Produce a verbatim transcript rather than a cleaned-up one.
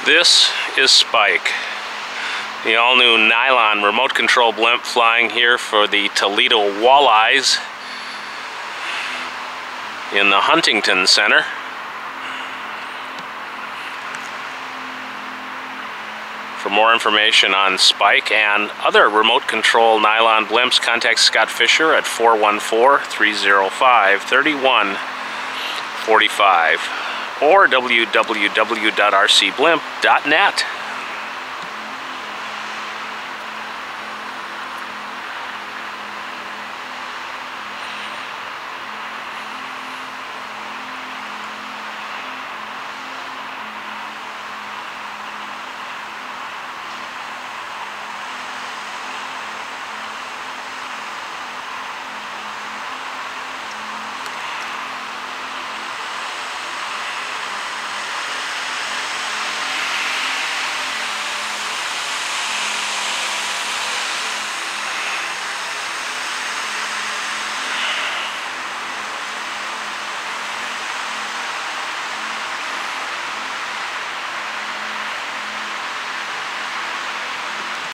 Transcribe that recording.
This is Spike, the all-new nylon remote control blimp flying here for the Toledo Walleyes in the Huntington Center. For more information on Spike and other remote control nylon blimps, contact Scott Fisher at four one four, three zero five, three one four five or w w w dot r c blimp dot net.